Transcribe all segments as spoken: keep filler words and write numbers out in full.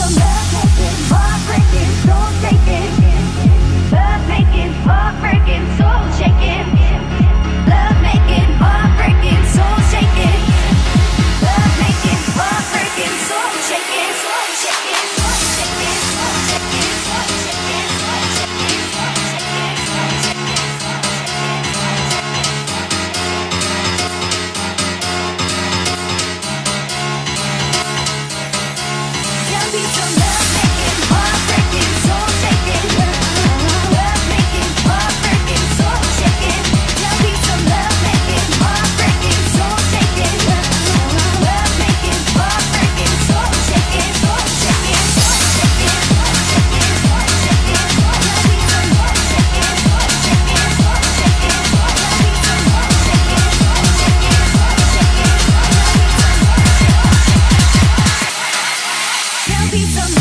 some love making, heartbreaking, soul shaking. Love making, heartbreaking, soul shaking. Love making, heartbreaking, soul shaking. Love making, heartbreaking, soul shaking, soul shaking, soul shaking, soul shaking, soul shaking, soul shaking, soul shaking, soul shaking, soul shaking. There'll be some love making, heartbreaking, soul shaking. Love making, heartbreaking, soul shaking. There'll be some love making, heartbreaking, soul shaking. Love making, heartbreaking, soul shaking, soul shaking, soul shaking, soul shaking, soul shaking. There'll be some soul shaking, soul shaking, soul shaking. There'll be some soul shaking, soul shaking, soul shaking. There'll be some.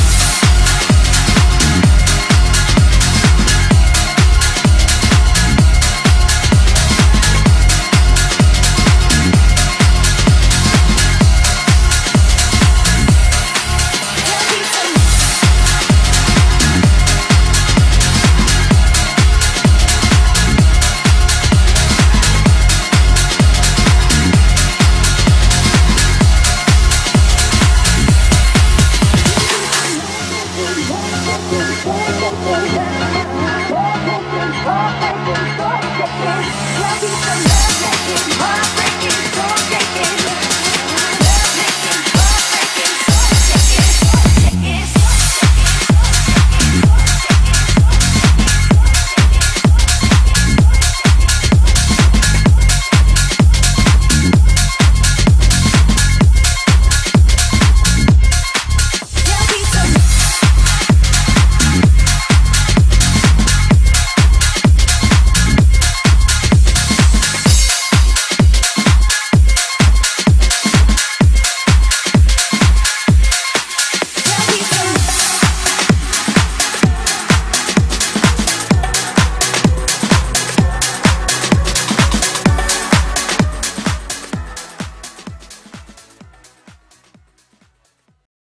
We'll be right back.